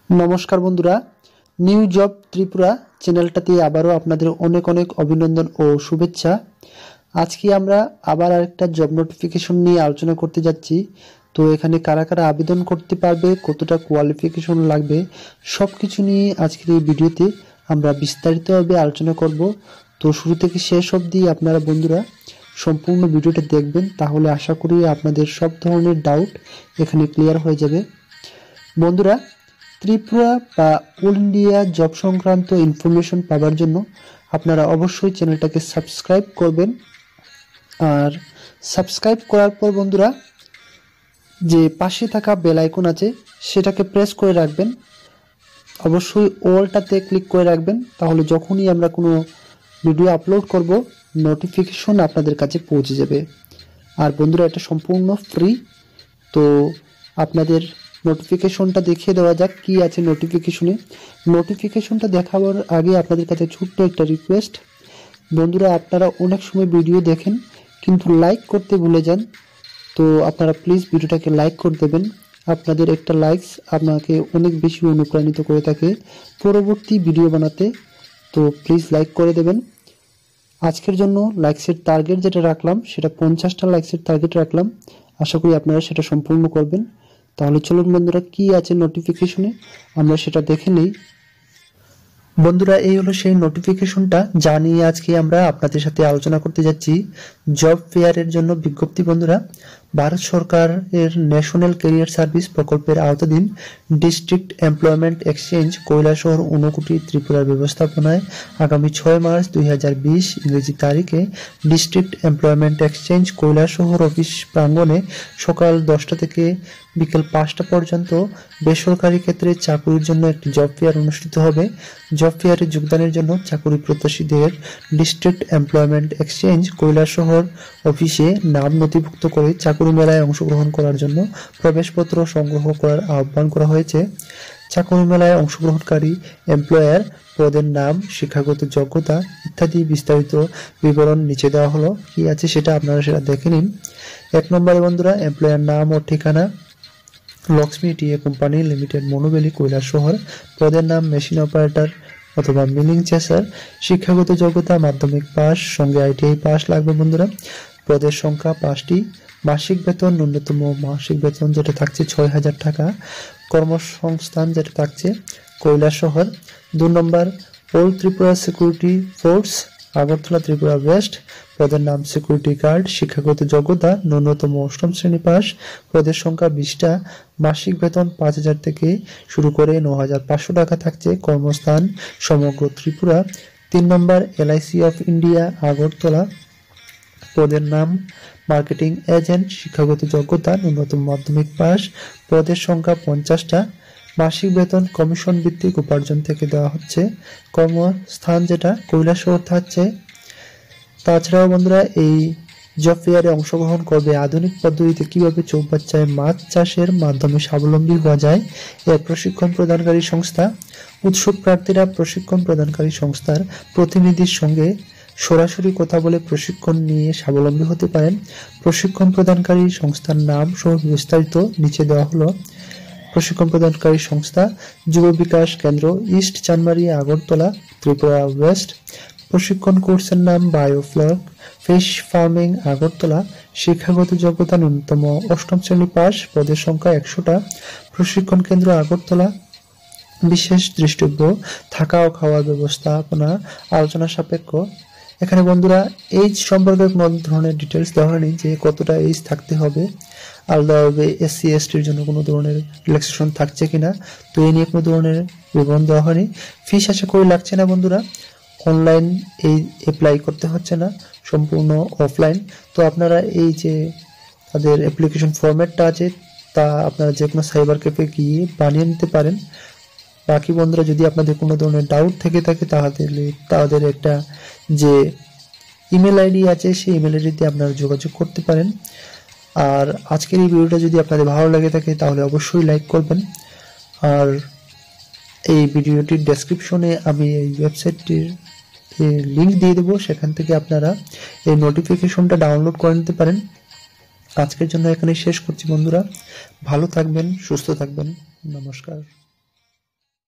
নমস্কার বন্ধুরা, new job Tripura চ্যানেলটাতে আবারও আপনাদের অনেক অনেক অভিনন্দন ও শুভেচ্ছা। আজকে আমরা আবার আরেকটা জব নোটিফিকেশন নিয়ে আলোচনা করতে যাচ্ছি। তো এখানে কারা কারা আবেদন করতে পারবে, কতটা কোয়ালিফিকেশন লাগবে, সব কিছু নিয়ে আজকের এই ভিডিওতে আমরা বিস্তারিতভাবে আলোচনা করব। তো শুরু থেকে শেষ অবধি আপনারা বন্ধুরা সম্পূর্ণ ভিডিওটা দেখবেন, তাহলে আশা করি আপনাদের সব ধরনের ডাউট এখানে ক্লিয়ার হয়ে যাবে। বন্ধুরা, ত্রিপুরা বা অল ইন্ডিয়া জব সংক্রান্ত ইনফরমেশন পাওয়ার জন্য আপনারা অবশ্যই চ্যানেলটাকে সাবস্ক্রাইব করবেন। আর সাবস্ক্রাইব করার পর বন্ধুরা যে পাশে থাকা বেল আইকন আছে সেটাকে প্রেস করে রাখবেন, অবশ্যই অলটাতে ক্লিক করে রাখবেন, তাহলে যখনই আমরা কোনো ভিডিও আপলোড করব নোটিফিকেশন আপনাদের কাছে পৌঁছে যাবে। আর বন্ধুরা, এটা সম্পূর্ণ ফ্রি। তো আপনাদের নোটিফিকেশনটা দেখিয়ে দেওয়া যাক কি আছে নোটিফিকেশনে। নোটিফিকেশনটা দেখাবার আগে আপনাদের কাছে ছোট্ট একটা রিকোয়েস্ট। বন্ধুরা, আপনারা অনেক সময় ভিডিও দেখেন কিন্তু লাইক করতে ভুলে যান, তো আপনারা প্লিজ ভিডিওটাকে লাইক করে দেবেন। আপনাদের একটা লাইকস আপনাকে অনেক বেশি অনুপ্রাণিত করে থাকে পরবর্তী ভিডিও বানাতে, তো প্লিজ লাইক করে দেবেন। আজকের জন্য লাইকসের টার্গেট যেটা রাখলাম সেটা 50টা লাইকসের টার্গেট রাখলাম, আশা করি আপনারা সেটা সম্পূর্ণ করবেন। তাহলে চলুন বন্ধুরা, কি আছে নোটিফিকেশনে আমরা সেটা দেখে নেই। বন্ধুরা, এই হলো সেই নোটিফিকেশনটা যা নিয়ে আজকে আমরা আপনাদের সাথে আলোচনা করতে যাচ্ছি। জব ফেয়ারের জন্য বিজ্ঞপ্তি বন্ধুরা, ভারত সরকারের ন্যাশনাল ক্যারিয়ার সার্ভিস প্রকল্পের আওতাধীন district employment exchange Kailashahar Unakoti ত্রিপুরার ব্যবস্থাপনায় আগামী 6 মার্চ 2020 ইংরেজি তারিখে district employment exchange Kailashahar office প্রাঙ্গণে সকাল 10টা থেকে বিকেল 5টা পর্যন্ত বেসরকারি ক্ষেত্রে চাকুরির জন্য একটি জব ফেয়ার অনুষ্ঠিত হবে। জব ফেয়ারে যোগদানের জন্য চাকুরি প্রত্যাশীদের ডিস্ট্রিক্ট এমপ্লয়মেন্ট এক্সচেঞ্জ কৈলাসহর অফিসে নাম নথিভুক্ত করে চাকুরি মেলায় অংশগ্রহণ করার জন্য প্রবেশপত্র সংগ্রহ করার আহ্বান করা হয়েছে। চাকুরি মেলায় অংশগ্রহণকারী এমপ্লয়ার, পদের নাম, শিক্ষাগত যোগ্যতা ইত্যাদি বিস্তারিত বিবরণ নিচে দেওয়া হলো। কি আছে সেটা আপনারা সেটা দেখে নিন। 1 নম্বরে বন্ধুরা, এমপ্লয়ার নাম ও ঠিকানা Lakshmi TA company limited, Manobeli, Kailashahar. পদের নাম মেশিন অপারেটর অথবা মিলিং চেসার। শিক্ষাগত যোগ্যতা মাধ্যমিক পাস, সঙ্গে আইটিআই পাস লাগবে বন্ধুরা। পদের সংখ্যা 5টি। মাসিক বেতন, ন্যূনতম মাসিক বেতন যেটা থাকছে 6,000 টাকা। কর্মসংস্থান যেটা থাকছে কৈলাসহর। 2 নম্বর, all Tripura security force, Agartala, Tripura west. পদের নাম সিকিউরিটি গার্ড। শিক্ষাগত যোগ্যতা ন্যূনতম 8ম শ্রেণী পাস। পদের সংখ্যা 20টা। মাসিক বেতন 5,000 থেকে শুরু করে 9,500 টাকা থাকছে। কর্মস্থান সমগ্র ত্রিপুরা। 3 নম্বর, এলআইসি অফ ইন্ডিয়া, আগরতলা। পদের নাম মার্কেটিং এজেন্ট। শিক্ষাগত যোগ্যতা ন্যূনতম মাধ্যমিক পাস। পদের সংখ্যা 50টা। মাসিক বেতন কমিশন ভিত্তিক উপার্জন থেকে দেওয়া হচ্ছে। কর্মস্থান যেটা কৈলাসহর থাকছে। তাছাড়াও বন্ধুরা, এই জব ফেয়ারে অংশগ্রহণ করবে আধুনিক পদ্ধতিতে কিভাবে চৌবাচ্চায় মাছ চাষের মাধ্যমে স্বাবলম্বী হওয়া যায় এর প্রশিক্ষণ প্রদানকারী সংস্থা। উৎসুক প্রার্থীরা প্রশিক্ষণ প্রদানকারী সংস্থার প্রতিনিধির সঙ্গে সরাসরি কথা বলে প্রশিক্ষণ নিয়ে স্বাবলম্বী হতে পারেন। প্রশিক্ষণ প্রদানকারী সংস্থার নাম সহ বিস্তারিত নিচে দেওয়া হলো। প্রশিক্ষণ প্রদানকারী সংস্থা যুব বিকাশ কেন্দ্র, ইস্ট চানমারি, আগরতলা, ত্রিপুরা ওয়েস্ট। প্রশিক্ষণ কোর্সের নাম বায়োফ্লক ফিশ ফার্মিং, আগরতলা। শিক্ষাগত যোগ্যতা ন্যূনতম 8ম শ্রেণী পাস। পদের সংখ্যা 100টা। প্রশিক্ষণ কেন্দ্র আগরতলা। বিশেষ দৃষ্টব্য, থাকা ও খাওয়ার ব্যবস্থাপনা আলোচনা সাপেক্ষ। এখানে বন্ধুরা এইজ সম্পর্কে কোনো ধরনের ডিটেলস দেওয়া হয়নি যে কতটা এইজ থাকতে হবে, আলাদাভাবে এসসি এসটির জন্য কোনো ধরনের রিল্যাক্সেশন থাকছে কিনা, তো এই নিয়ে কোনো ধরনের বিবরণ দেওয়া হয়নি। ফিস আশা করি লাগছে না বন্ধুরা, অনলাইন এই অ্যাপ্লাই করতে হচ্ছে না, সম্পূর্ণ অফলাইন। তো আপনারা এই যে তাদের অ্যাপ্লিকেশন ফরম্যাটটা আছে তা আপনারা যে কোনো সাইবার ক্যাফে গিয়ে বানিয়ে নিতে পারেন। বাকি বন্ধুরা, যদি আপনাদের কোনো ধরনের ডাউট থেকে থাকে তাদের একটা যে ইমেল আইডি আছে সেই ইমেল আইডিতে আপনারা যোগাযোগ করতে পারেন। আর আজকের এই ভিডিওটা যদি আপনাদের ভালো লাগে থাকে তাহলে অবশ্যই লাইক করবেন। আর এই ভিডিওটির ডেসক্রিপশনে আমি এই ওয়েবসাইটটির লিঙ্ক দিয়ে দেবো, সেখান থেকে আপনারা এই নোটিফিকেশনটা ডাউনলোড করে নিতে পারেন। আজকের জন্য এখানে শেষ করছি বন্ধুরা, ভালো থাকবেন, সুস্থ থাকবেন, নমস্কার।